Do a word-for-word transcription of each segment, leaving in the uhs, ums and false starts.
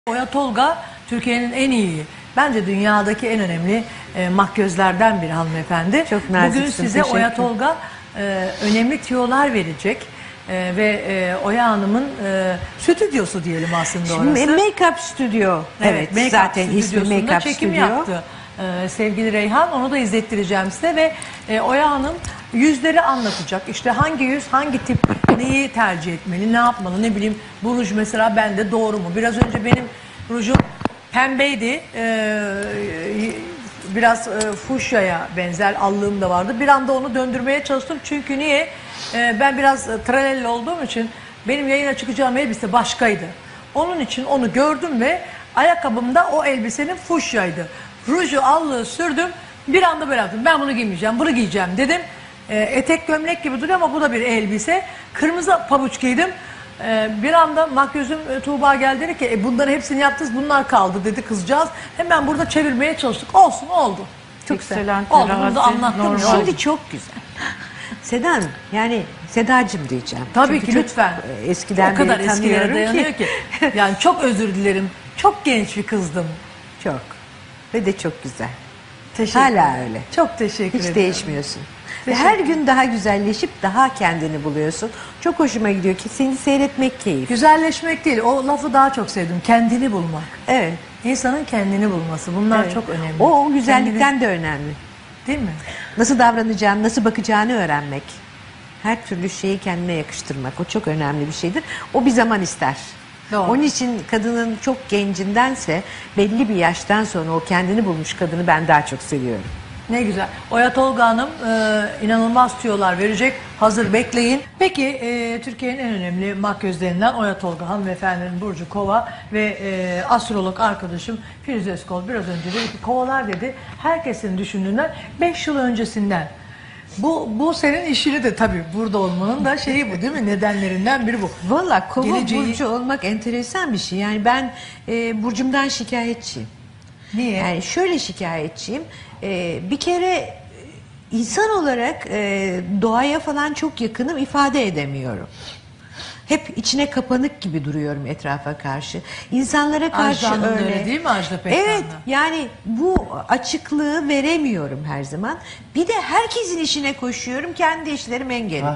Oya Tolga Türkiye'nin en iyi, bence dünyadaki en önemli e, makyözlerden biri hanımefendi. Çok naziksin, Bugün size Oya Tolga e, önemli tüyolar verecek e, ve e, Oya Hanım'ın e, stüdyosu diyelim aslında Şimdi orası. Make-up stüdyo. Evet, Evet, zaten ismi Make-up çekim stüdyo. yaptı e, sevgili Reyhan. Onu da izlettireceğim size ve e, Oya Hanım yüzleri anlatacak. İşte hangi yüz, hangi tip, neyi tercih etmeli, ne yapmalı, ne bileyim bu ruj mesela bende doğru mu? Biraz önce benim rujum pembeydi. Ee, biraz e, fuşyaya benzer allığım da vardı. Bir anda onu döndürmeye çalıştım. Çünkü niye? Ee, ben biraz e, tralelli olduğum için benim yayına çıkacağım elbise başkaydı. Onun için onu gördüm ve ayakkabımda o elbisenin fuşyaydı. Ruju allığı sürdüm. Bir anda böyle yaptım. Ben bunu giymeyeceğim, bunu giyeceğim dedim. Ee, etek gömlek gibi duruyor ama bu da bir elbise. Kırmızı pabuç giydim. Ee, bir anda makyözüm e, Tuğba geldi dedi ki e, bunların hepsini yaptınız, bunlar kaldı dedi kızcağız. Hemen burada çevirmeye çalıştık. Olsun, oldu. Çok güzel. Oldu, bunu da anlattım. Şimdi çok güzel. Sedan, yani Sedacığım diyeceğim. Tabii Çünkü ki çok lütfen. Eskiden o kadar beri eskilere tanıyorum dayanıyor ki. Yani çok özür dilerim. Çok genç bir kızdım. Çok. Ve de çok güzel. Teşekkür Hala ederim. öyle. Çok teşekkür Hiç ederim. değişmiyorsun. Ve Teşekkür her gün daha güzelleşip daha kendini buluyorsun. Çok hoşuma gidiyor ki seni seyretmek keyif. Güzelleşmek değil, o lafı daha çok sevdim. Kendini bulmak. Evet. İnsanın kendini bulması. Bunlar Evet. çok önemli. O, o güzellikten Kendini- de önemli. Değil mi? Nasıl davranacağını, nasıl bakacağını öğrenmek. Her türlü şeyi kendine yakıştırmak. O çok önemli bir şeydir. O bir zaman ister. Doğru. Onun için kadının çok gencindense belli bir yaştan sonra o kendini bulmuş kadını ben daha çok seviyorum. Ne güzel. Oya Tolga Hanım e, inanılmaz tüyolar verecek. Hazır bekleyin. Peki e, Türkiye'nin en önemli makyözlerinden Oya Tolga hanımefendinin Burcu Kova ve e, astrolog arkadaşım Firuze Özkol biraz önce dedi ki kovalar dedi herkesin düşündüğünden beş yıl öncesinden. Bu, bu senin işini de tabii burada olmanın da şeyi bu değil mi? Nedenlerinden biri bu. Valla kova Geleceği- burcu olmak enteresan bir şey. Yani ben e, burcumdan şikayetçiyim. Niye? Yani şöyle şikayetçiyim. E, bir kere e, insan olarak e, doğaya falan çok yakınım, ifade edemiyorum. Hep içine kapanık gibi duruyorum etrafa karşı. İnsanlara karşı Ajda Hanım da öyle. öyle değil mi Ajda Pekkan da? Evet, yani bu açıklığı veremiyorum her zaman. Bir de herkesin işine koşuyorum, kendi işlerim en geride.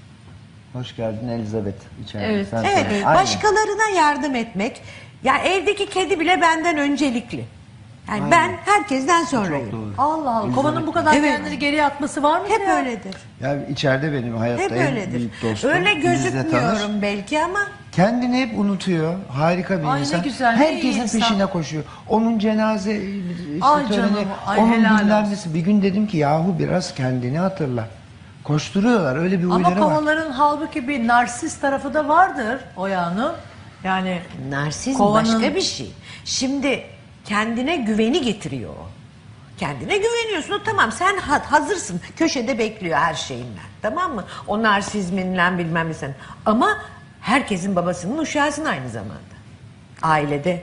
Ha. Hoş geldin Elizabeth. İçeride. Evet. Sen Evet, söyle. Aynen. başkalarına yardım etmek. Ya evdeki kedi bile benden öncelikli. Yani ben herkesten sonrayım. Çok doğru. Allah Allah. Kovanın bu kadar Evet. kendini geriye atması var mı? Hep ya? öyledir. Ya içeride benim hayatta Hep en öyledir. büyük dostum. Öyle Bizle tanış. gözükmüyorum belki ama Kendini hep unutuyor. Harika bir Ay ne insan. güzel, ne iyi Herkesin insan. peşine koşuyor. Onun cenaze işte Ay töreni, canım, ay onun helal bilmem olsun. nesi. Bir gün dedim ki yahu biraz kendini hatırla. Koşturuyorlar. Öyle bir Ama huyları var. kovaların halbuki bir narsist tarafı da vardır Oya Hanım. Yani narsizm Kovanın- başka bir şey. Şimdi kendine güveni getiriyor o. Kendine güveniyorsun. O tamam, sen ha- hazırsın. Köşede bekliyor her şeyinle. Tamam mı? O narsizminle bilmem ne sen. Ama herkesin babasının uşağısın aynı zamanda. Ailede,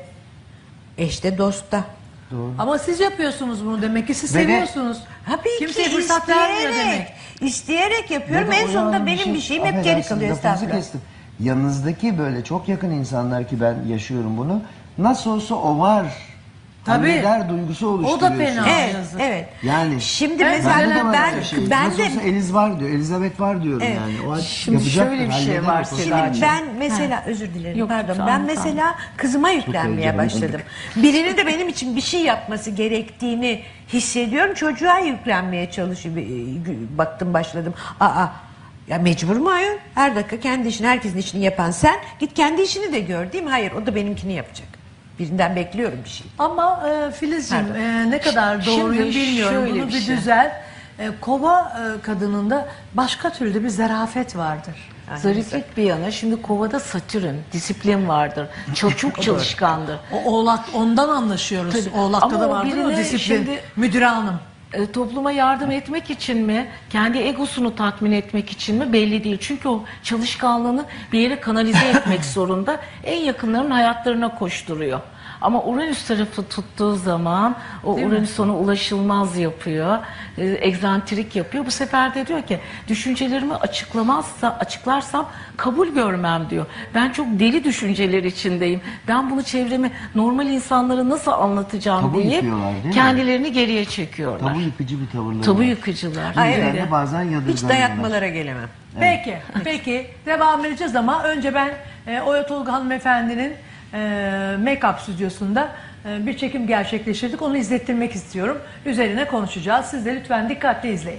eşte, dostta. ama siz yapıyorsunuz bunu demek ki siz Ve de- seviyorsunuz. Tabii Kimseye ki fırsat vermiyor demek. isteyerek, isteyerek yapıyorum. Ve de En o sonunda zaman benim bir şeyim hep geri affedersiniz, kalıyor. lafınızı Estağfurullah. kestim. Yanınızdaki böyle çok yakın insanlar ki ben yaşıyorum bunu. Nasıl olsa o var. Tabii. Halleder duygusu oluşturuyorsun. fena. Evet, Yazık. evet. Yani Şimdi Evet, mesela bende de var ben, öyle şey. ben Nasıl de olsa Eliz var diyor. Elizabeth var diyorum Evet. yani. O Şimdi yapacaktır, şöyle bir şey halleder var o konuyu. Sedacığım. Şimdi ben mesela özür dilerim Yok, pardon lütfen, ben lütfen. mesela kızıma yüklenmeye heyecanlandım. başladım. Birinin de benim için bir şey yapması gerektiğini hissediyorum. Çocuğa yüklenmeye çalışıyorum. Baktım başladım. Aa ya mecbur mu ayol? Her dakika kendi işini, herkesin işini yapan sen git kendi işini de gör değil mi? Hayır, o da benimkini yapacak. Birinden bekliyorum bir şey. Ama e, Filizciğim Pardon. e, ne kadar doğruyum Şimdi bilmiyorum. şöyle Bunu bir bir şey. düzel. E, kova e, kadınında başka türlü bir zarafet vardır. Zariflik bir yana, şimdi kovada satürn, disiplin vardır. Çok çok çalışkandır. O oğlak ondan anlaşıyoruz. Tabii. Oğlakta Ama da o vardır o birine disiplin. şimdi- Müdüre hanım. E, topluma yardım etmek için mi, kendi egosunu tatmin etmek için mi belli değil. Çünkü o çalışkanlığını bir yere kanalize etmek zorunda. En yakınlarının hayatlarına koşturuyor. Ama Uranüs tarafı tuttuğu zaman o Değil mi? Uranüs ona ulaşılmaz yapıyor, e, egzantrik yapıyor. Bu sefer de diyor ki düşüncelerimi açıklamazsa, açıklarsam kabul görmem diyor. Ben çok deli düşünceler içindeyim. Ben bunu çevreme normal insanlara nasıl anlatacağım Tabu diye yıkıyorlar, değil mi? kendilerini geriye çekiyorlar. Tabu yıkıcı bir tavırları Tabu var. yıkıcılar. Ay, Bizler evet. de bazen yadırganıyorlar. Hiç dayatmalara gelemem. Peki, peki devam edeceğiz ama önce ben e, Oya Tolga hanımefendinin e, make-up stüdyosunda e, bir çekim gerçekleştirdik. Onu izlettirmek istiyorum. Üzerine konuşacağız. Siz de lütfen dikkatli izleyin.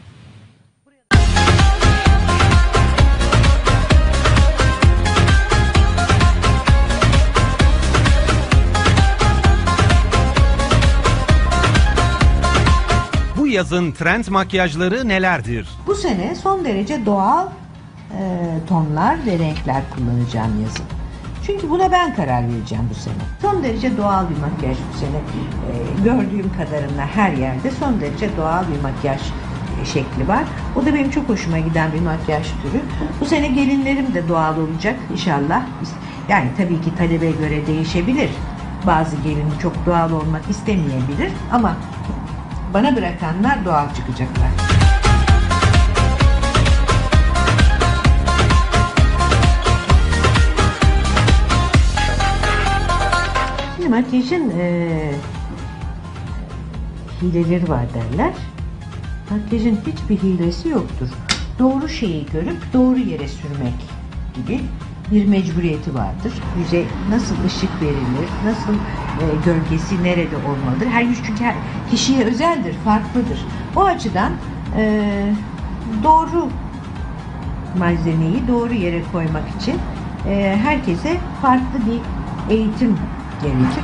Bu yazın trend makyajları nelerdir? Bu sene son derece doğal e, tonlar ve renkler kullanacağım yazın. Çünkü buna ben karar vereceğim bu sene. Son derece doğal bir makyaj bu sene. E, gördüğüm kadarıyla her yerde son derece doğal bir makyaj e, şekli var. O da benim çok hoşuma giden bir makyaj türü. Bu sene gelinlerim de doğal olacak inşallah. Yani tabii ki talebe göre değişebilir. Bazı gelin çok doğal olmak istemeyebilir ama bana bırakanlar doğal çıkacaklar. Şimdi makyajın e, hileleri var derler. Makyajın hiçbir hilesi yoktur. Doğru şeyi görüp doğru yere sürmek gibi bir mecburiyeti vardır. Yüze nasıl ışık verilir, nasıl e, gölgesi nerede olmalıdır. Her yüz çünkü her kişiye özeldir, farklıdır. O açıdan e, doğru malzemeyi doğru yere koymak için e, herkese farklı bir eğitim gerekir.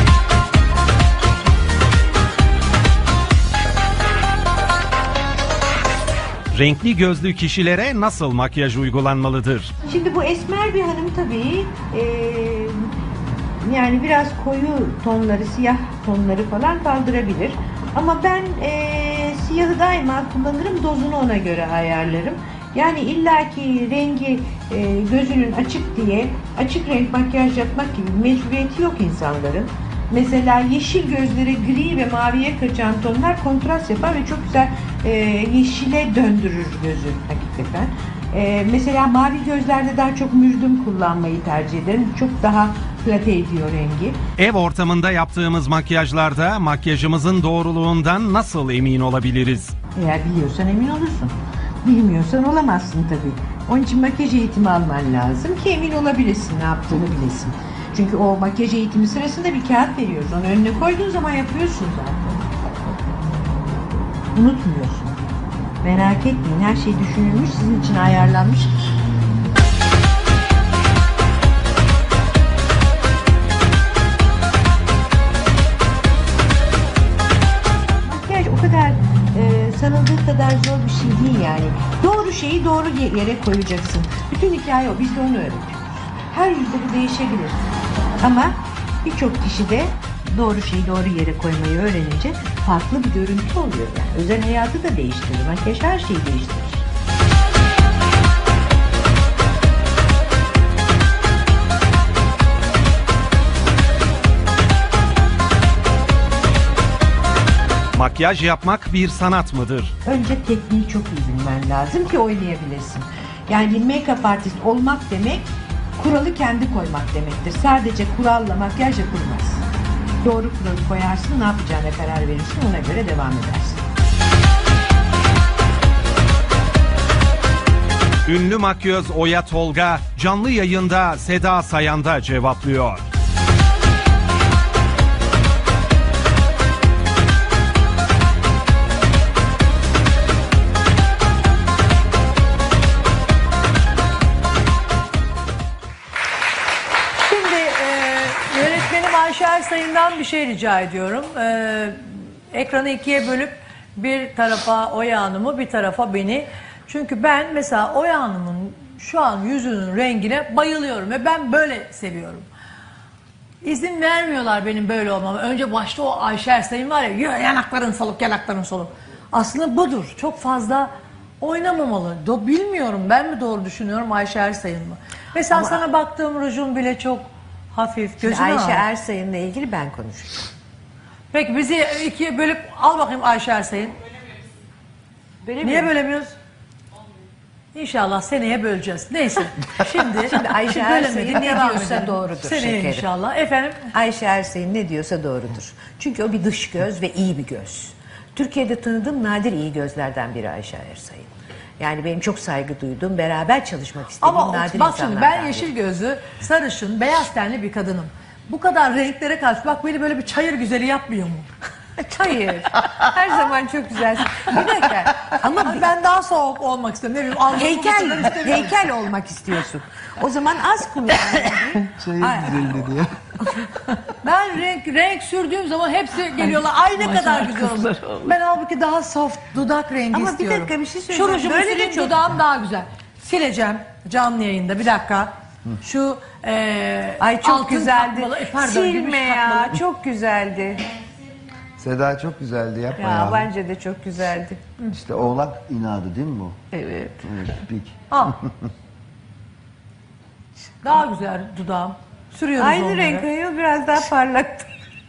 Renkli gözlü kişilere nasıl makyaj uygulanmalıdır? Şimdi bu esmer bir hanım tabii e, yani biraz koyu tonları, siyah tonları falan kaldırabilir. Ama ben e, siyahı daima kullanırım, dozunu ona göre ayarlarım. Yani illaki rengi e, gözünün açık diye açık renk makyaj yapmak gibi bir mecburiyeti yok insanların. Mesela yeşil gözlere gri ve maviye kaçan tonlar kontrast yapar ve çok güzel e, yeşile döndürür gözü hakikaten. E, mesela mavi gözlerde daha çok mürdüm kullanmayı tercih ederim. Çok daha plate ediyor rengi. Ev ortamında yaptığımız makyajlarda makyajımızın doğruluğundan nasıl emin olabiliriz? Eğer biliyorsan emin olursun. Bilmiyorsan olamazsın tabii. Onun için makyaj eğitimi alman lazım ki emin olabilesin, ne yaptığını bilesin. Çünkü o makyaj eğitimi sırasında bir kağıt veriyoruz. Onu önüne koyduğun zaman yapıyorsun zaten. Unutmuyorsun. Merak etmeyin, her şey düşünülmüş, sizin için ayarlanmıştır. Makyaj o kadar e, sanıldığı kadar zor bir şey değil yani. Doğru şeyi doğru yere koyacaksın. Bütün hikaye o, biz de onu öğretiyoruz. Her yüzde bu değişebilir. Ama birçok kişi de doğru şeyi doğru yere koymayı öğrenince farklı bir görüntü oluyor. Yani özel hayatı da değiştirir. Makyaj her şeyi değiştirir. Makyaj yapmak bir sanat mıdır? Önce tekniği çok iyi bilmen lazım ki oynayabilesin. Yani bir make-up artist olmak demek, kuralı kendi koymak demektir. Sadece kuralla makyaj yapılmaz. Doğru kuralı koyarsın, ne yapacağına karar verirsin, ona göre devam edersin. Ünlü makyöz Oya Tolga canlı yayında Seda Sayan'da cevaplıyor. Ayşe Ersay'ından bir şey rica ediyorum. Ee, ekranı ikiye bölüp bir tarafa Oya Hanım'ı, bir tarafa beni. Çünkü ben mesela Oya Hanım'ın şu an yüzünün rengine bayılıyorum ve ben böyle seviyorum. izin vermiyorlar benim böyle olmama. Önce başta o Ayşe Ersay'ın var ya, "Yürü, yanakların soluk, yanakların soluk." Aslında budur. Çok fazla oynamamalı. Do, bilmiyorum, ben mi doğru düşünüyorum, Ayşe Ersay'ın mı? Mesela Ama- sana baktığım rujun bile çok hafif. Şimdi Gözüne Ayşe al. Ersay'ınla ilgili ben konuşacağım. Peki bizi ikiye bölüp al bakayım Ayşe Ersay'ın. Niye bölemiyoruz? İnşallah seneye böleceğiz. Neyse. Şimdi, Şimdi Ayşe şimdi Ersay'ın bölemedik, ne devam diyorsa edelim. doğrudur Seneye şekerim. inşallah. Efendim? Ayşe Ersay'ın ne diyorsa doğrudur. Çünkü o bir dış göz ve iyi bir göz. Türkiye'de tanıdığım nadir iyi gözlerden biri Ayşe Ersay'ın. Yani benim çok saygı duyduğum, beraber çalışmak istediğim Ama nadir bak şimdi ben insanlardan yeşil biri. gözlü, sarışın, beyaz tenli bir kadınım. Bu kadar renklere karşı bak beni böyle bir çayır güzeli yapmıyor mu? Hayır. Her zaman çok güzelsin. Bir dakika. Ama ben daha soğuk olmak istiyorum. Ne bileyim, alnımı Heykel, mısırlar istemiyorum. heykel olmak istiyorsun. O zaman az kullan. Çayır güzeldi diye. Ben renk renk sürdüğüm zaman hepsi geliyorlar. Ay ne kadar güzel olur. Ben halbuki daha soft dudak rengi Ama bir istiyorum. dakika, bir şey söyleyeceğim. Şu rujumu Böyle de sileyim, çok- dudağım daha güzel. Sileceğim canlı yayında, bir dakika. Şu e, Ay çok altın güzeldi. takmalı- e, pardon, Silme gümüş ya. takmalı. Çok güzeldi. Seda çok güzeldi, yapma Ya ya. bence de çok güzeldi. İşte oğlak inadı değil mi bu? Evet. Evet, pik. Al. Daha güzel dudağım. Sürüyoruz Aynı onları. renk ayol, biraz daha parlaktı.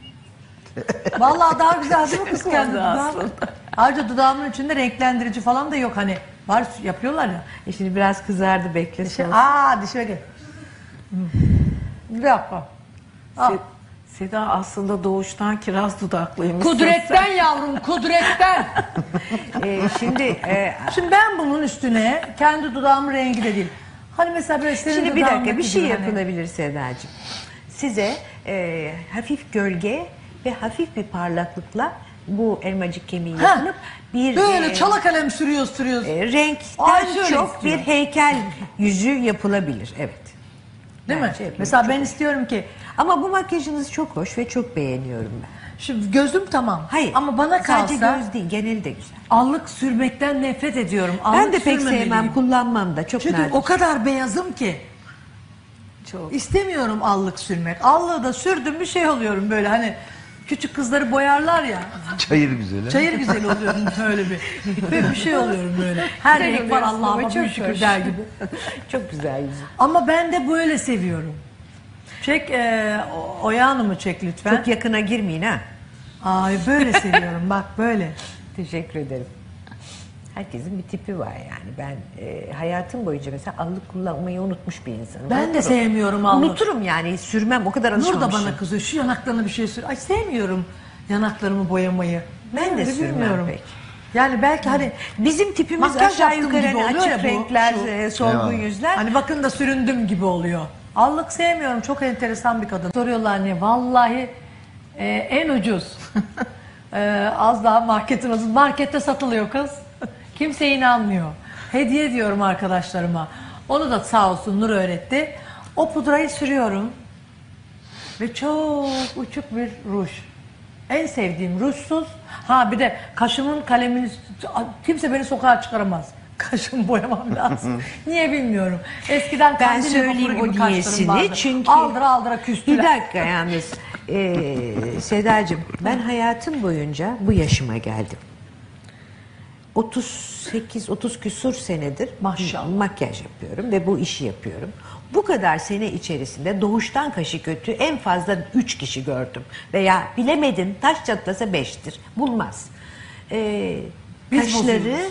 Vallahi daha güzel değil mi kız kendi Oldu dudağım? aslında. Ayrıca dudağımın içinde renklendirici falan da yok hani. Var, yapıyorlar ya. E şimdi biraz kızardı, bekle. Şey, soğusun. aa dişime gel. Hmm. Bir dakika. Al. Se- Seda aslında doğuştan kiraz dudaklıymış. Kudretten yavrum, kudretten. Ee, şimdi e, Şimdi ben bunun üstüne kendi dudağımın rengi de değil. Hani mesela böyle senin şimdi bir dakika, bir dudağındaki şey gibi hani- yapılabilir Sedacığım. Size e, hafif gölge ve hafif bir parlaklıkla bu elmacık kemiği Ha, yapılıp bir böyle e, çala kalem sürüyoruz sürüyoruz. e, renkten Ay, şöyle çok istiyor. bir heykel yüzü yapılabilir. Evet. Değil bence mi? yapılır. Mesela Çok ben hoş. istiyorum ki Ama bu makyajınız çok hoş ve çok beğeniyorum ben. şimdi gözüm tamam. Hayır. Ama bana sadece kalsa göz değil, geneli de güzel. allık sürmekten nefret ediyorum. Ben Allık de pek sürmemeliyim. sevmem, kullanmam da çok Çünkü nadir. o kadar beyazım ki. Çok. İstemiyorum allık sürmek. Allığı da sürdüm bir şey oluyorum böyle hani küçük kızları boyarlar ya. Çayır güzeli. Çayır güzeli oluyorum böyle bir. Böyle bir şey oluyorum böyle. Her Güzel renk var oluyorsun Allah'ıma ama çok bir şükür hoş. der gibi. Çok güzel yüzü. Ama ben de böyle seviyorum. Çek e, O- Oya Hanım'ı çek lütfen. Çok yakına girmeyin ha. Ay böyle seviyorum bak böyle. Teşekkür ederim. Herkesin bir tipi var yani. Ben e, hayatım boyunca mesela allık kullanmayı unutmuş bir insanım. Ben de Unuturum. sevmiyorum allık. Unuturum yani, sürmem, o kadar Nur alışmamışım. da bana kızıyor. Şu yanaklarına bir şey sür. Ay sevmiyorum yanaklarımı boyamayı. Ben de Öyle sürmem bilmiyorum. pek. Yani belki hani Bizim tipimiz Makyaj aşağı yaptığım yukarı gibi hani oluyor ya açık bu, renkler, şu. e, solgun Eyvallah. yüzler. hani bakın da süründüm gibi oluyor. Allık sevmiyorum. Çok enteresan bir kadın. Soruyorlar ne? Vallahi e, en ucuz. E, az daha marketin ucuz. Markette satılıyor kız. Kimse inanmıyor. Hediye ediyorum arkadaşlarıma. Onu da sağ olsun Nur öğretti. O pudrayı sürüyorum. Ve çok uçuk bir ruj. En sevdiğim rujsuz. Ha bir de kaşımın kalemini kimse beni sokağa çıkaramaz. Kaşımı boyamam lazım. Niye bilmiyorum. Eskiden Ben kandil söyleyeyim vapuru gibi o kaşlarım niyesini vardı. çünkü... Aldıra aldıra Bir küstüler. dakika yalnız. Ee, Sedacığım, ben hayatım boyunca bu yaşıma geldim. otuz sekiz otuz küsur senedir Maşallah. makyaj yapıyorum ve bu işi yapıyorum. Bu kadar sene içerisinde doğuştan kaşı kötü en fazla üç kişi gördüm. Veya bilemedin taş çatlasa beştir. Bulmaz. Ee, Biz kaşları bozuyoruz.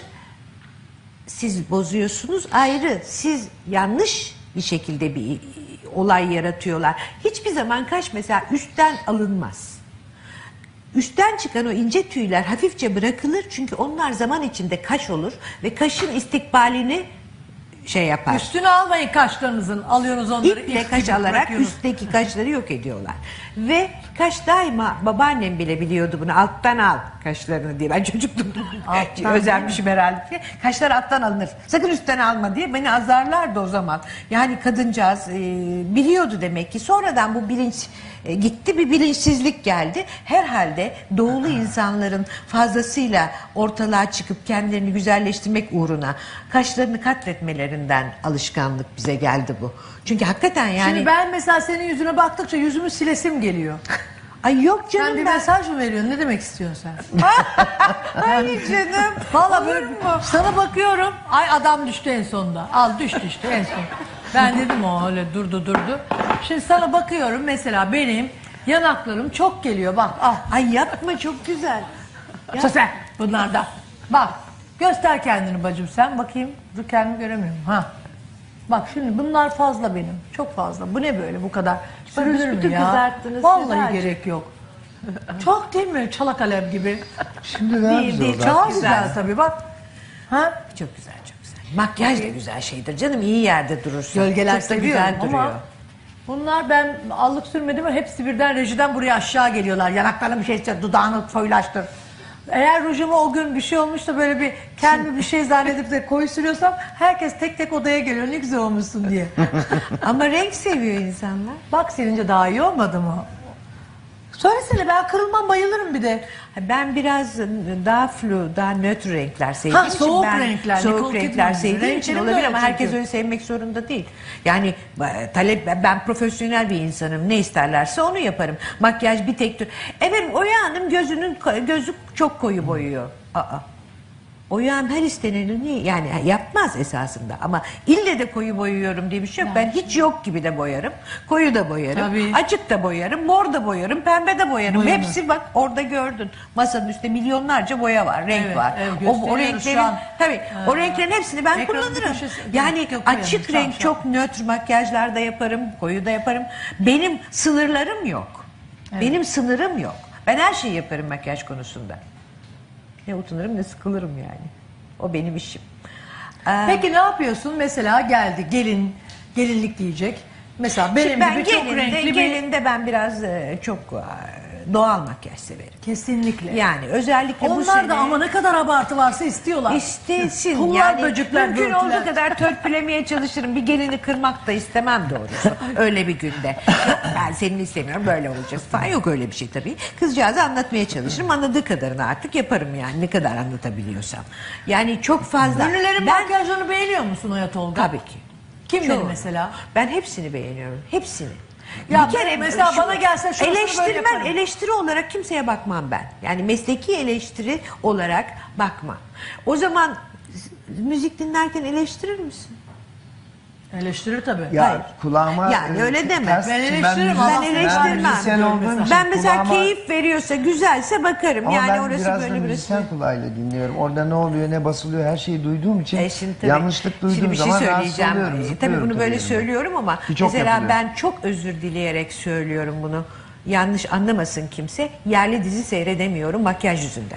siz bozuyorsunuz, ayrı siz yanlış bir şekilde bir olay yaratıyorlar. Hiçbir zaman kaş mesela üstten alınmaz. Üstten çıkan o ince tüyler hafifçe bırakılır çünkü onlar zaman içinde kaş olur ve kaşın istikbalini şey yapar. Üstüne almayın kaşlarınızın. Alıyorsunuz onları. İple ip kaş gibi alarak bırakıyorsunuz. üstteki kaşları yok ediyorlar. Ve kaş daima, babaannem bile biliyordu bunu, alttan al kaşlarını diye. Ben çocukluğumda Alttan özenmişim herhalde. Kaşlar alttan alınır. Sakın üstten alma diye beni azarlardı o zaman. Yani kadıncağız e, biliyordu demek ki. Sonradan bu bilinç e, gitti, bir bilinçsizlik geldi. Herhalde doğulu insanların fazlasıyla ortalığa çıkıp kendilerini güzelleştirmek uğruna kaşlarını katletmelerinden alışkanlık bize geldi bu. Çünkü hakikaten yani... Şimdi ben mesela senin yüzüne baktıkça yüzümü silesim geliyor. Ay yok canım, Sen bir ben... mesaj mı veriyorsun? Ne demek istiyorsun sen? Hayır canım. Vallahi böyle sana bakıyorum. Ay adam düştü en sonunda. Al düş düştü en son. Ben dedim o öyle durdu durdu. Şimdi sana bakıyorum mesela benim yanaklarım çok geliyor. Bak al. Ay yapma, çok güzel. Sus sen bunlardan. Bak göster kendini bacım sen. Bakayım. Dur kendimi göremiyorum. Ha. Bak şimdi bunlar fazla benim. Çok fazla. Bu ne böyle bu kadar? Sürülür mü bütün ya? kızarttınız Vallahi Sedacığım. gerek yok. Çok değil mi? Çala kalem gibi. Şimdi daha Değil, güzel değil, oldu. çok Çok güzel. güzel tabii bak. Ha? Çok güzel, çok güzel. Makyaj da güzel şeydir canım, iyi yerde durursun. Gölgeler çok da seviyorum güzel duruyor. ama bunlar ben allık sürmedim ama hepsi birden rejiden buraya aşağı geliyorlar. Yanaklarına bir şey istiyor, dudağını foylaştır. Eğer rujuma o gün bir şey olmuş da böyle bir kendimi bir şey zannedip de koyu sürüyorsam herkes tek tek odaya geliyor ne güzel olmuşsun diye. Ama renk seviyor insanlar. Bak senince daha iyi olmadı mı? Söylesene ben kırılmam bayılırım bir de. Ben biraz daha flu, daha nötr renkler sevdiğim Ha, için soğuk ben renkler, soğuk Nicole renkler Kidman. sevdiğim için Renklerim de olabilir öyle ama herkes çünkü. öyle sevmek zorunda değil. Yani e, talep ben profesyonel bir insanım. Ne isterlerse onu yaparım. Makyaj bir tek tür. Efendim Oya Hanım gözünün gözü çok koyu boyuyor. Aa. Oya Hanım her isteneni yani yapmaz esasında ama ille de koyu boyuyorum diye bir şey yok. Ben hiç yok gibi de boyarım. Koyu da boyarım. Tabii. Açık da boyarım. Mor da boyarım. Pembe de boyarım. Boyanır. Hepsi bak orada gördün. Masanın üstte milyonlarca boya var. Renk Evet, var. evet, o, o gösteriyoruz renklerin şu an. tabii o renklerin hepsini ben Ekranın kullanırım. bir köşesi- Yani yok, yok, açık koyalım, renk şu an, çok nötr makyajlar da yaparım. Koyu da yaparım. Benim sınırlarım yok. Benim sınırım yok. Ben her şeyi yaparım makyaj konusunda. Ne utanırım ne sıkılırım yani. O benim işim. Ee, Peki ne yapıyorsun? Mesela geldi gelin, gelinlik giyecek. Mesela benim Şimdi ben gibi çok gelinde, renkli bir... gelinde ben biraz e, çok e, doğal makyaj severim. Kesinlikle. Yani özellikle bu Onlar sene da ama ne kadar abartı varsa istiyorlar. istesin. Pullar, yani böcekler, mümkün börtüler. olduğu kadar törpülemeye çalışırım. Bir gelini kırmak da istemem doğrusu. Öyle bir günde. Ben senin istemiyorum böyle olacağız falan. Yok öyle bir şey tabii. Kızcağızı anlatmaya çalışırım. Anladığı kadarını artık yaparım yani. Ne kadar anlatabiliyorsam. Yani çok fazla. Ünlülerin Ben makyajlarını beğeniyor musun Oya Tolga? tabii ki. Kimleri Çoğu. mesela? Ben hepsini beğeniyorum. Hepsini. Ya mesela bana gelse şurasını böyle eleştirmen, yaparım. eleştiri olarak kimseye bakmam ben. Yani mesleki eleştiri olarak bakmam. O zaman müzik dinlerken eleştirir misin? Eleştirir tabii. Ya Hayır. kulağıma Yani öyle deme. ters- Ben şimdi eleştiririm müzis- ama Ben eleştirmem. müzisyen olduğum için Ben mesela kulağıma- keyif veriyorsa, güzelse bakarım. Ama yani ben orası biraz da böyle burası. müzisyen kulağıyla dinliyorum. Orada ne oluyor ne basılıyor her şeyi duyduğum için E şimdi tabii, yanlışlık duyduğum şimdi bir şey zaman rahatsız söyleyeceğim. oluyorum. E, tabii zıplıyorum bunu böyle yerimden. söylüyorum ama Ki çok mesela yapılıyor. ben çok özür dileyerek söylüyorum bunu. Yanlış anlamasın kimse. Yerli dizi seyredemiyorum makyaj yüzünden.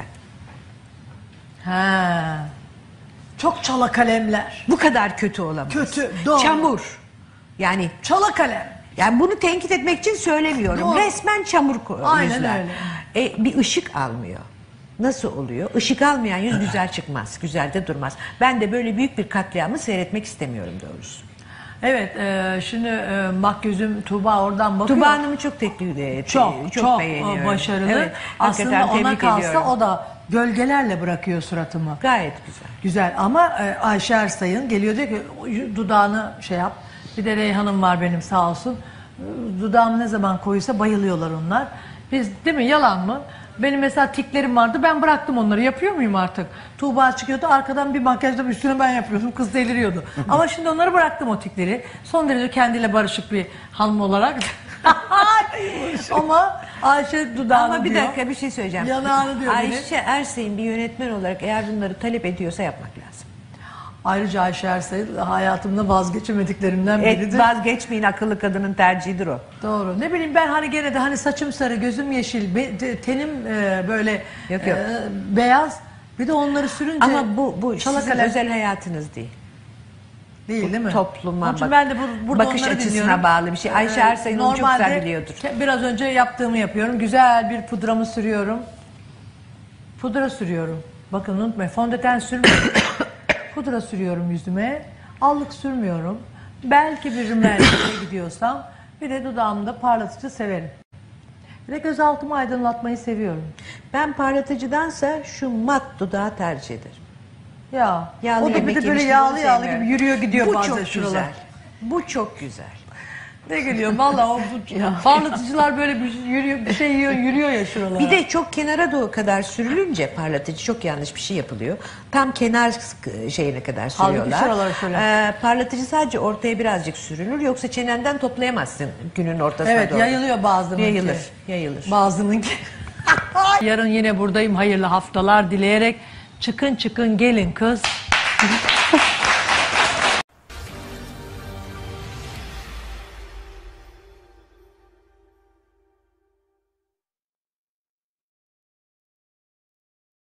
Ha. Çok çala kalemler. Bu kadar kötü olamaz. Kötü, doğru. Çamur. Yani Çala kalem. yani bunu tenkit etmek için söylemiyorum. Doğru. Resmen çamur ko- Aynen yüzler. öyle. E, bir ışık almıyor. Nasıl oluyor? Işık almayan yüz güzel çıkmaz. Güzel de durmaz. Ben de böyle büyük bir katliamı seyretmek istemiyorum doğrusu. Evet, e, şimdi e, bak gözüm Tuğba oradan bakıyor. Tuba Hanım'ı çok tekli, çok çok, beğeniyorum. başarılı. Evet, Aslında hakikaten ona tebrik kalsa ediyorum. o da gölgelerle bırakıyor suratımı. Gayet güzel. Güzel ama e, Ayşe Ersay'ın geliyor diyor ki dudağını şey yap. Bir de Reyhan'ım var benim sağ olsun. Dudağım ne zaman koyuysa bayılıyorlar onlar. Biz değil mi yalan mı? Benim mesela tiklerim vardı ben bıraktım onları yapıyor muyum artık? Tuğba çıkıyordu arkadan bir makyajda üstüne ben yapıyordum kız deliriyordu. Ama şimdi onları bıraktım o tikleri. Son derece kendiyle barışık bir hanım olarak. Ama Ayşe dudağını Ama bir diyor. dakika bir şey söyleyeceğim. Yanağını diyor biri. Ayşe Ersay'ın bir yönetmen olarak eğer bunları talep ediyorsa yapmak lazım. Ayrıca Ayşe Ersay hayatımda vazgeçemediklerimden Et, biridir. vazgeçmeyin akıllı kadının tercihidir o. Doğru. Ne bileyim ben hani gene de hani saçım sarı, gözüm yeşil, be- te- tenim e, böyle Yok, yok. e, beyaz. Bir de onları sürünce Ama bu bu çala sizin kalem özel hayatınız değil. değil değil mi? Topluma Onun için bak- ben de bu- burada bakış onları açısına dinliyorum. bağlı bir şey. Ayşe Ersay'ın onu çok normalde güzel biliyordur. ke- Biraz önce yaptığımı yapıyorum. Güzel bir pudramı sürüyorum. Pudra sürüyorum. Bakın unutmayın fondöten sürmüyorum. Pudra sürüyorum yüzüme. Allık sürmüyorum. Belki bir rümelliğe gidiyorsam bir de dudağımda parlatıcı severim. Bir de gözaltımı aydınlatmayı seviyorum. Ben parlatıcıdansa şu mat dudağı tercih ederim. Ya. Yağlı o da bir yemek de böyle yemişleri yağlı yağlı sevmiyorum. gibi yürüyor gidiyor Bu bazen çok şuralar. güzel. Bu çok güzel. Ne geliyor valla o bu, parlatıcılar böyle bir yürüyor, bir şey yiyor, yürüyor ya şuralara. Bir de çok kenara doğru kadar sürülünce parlatıcı çok yanlış bir şey yapılıyor. Tam kenar şeyine kadar Halbuki sürüyorlar. şuralara şöyle. Ee, parlatıcı sadece ortaya birazcık sürülür. Yoksa çenenden toplayamazsın günün ortasına Evet, doğru. yayılıyor bazılarınınki. Yayılır, yayılır. Bazılarınınki. Yarın yine buradayım. Hayırlı haftalar dileyerek çıkın çıkın gelin kız.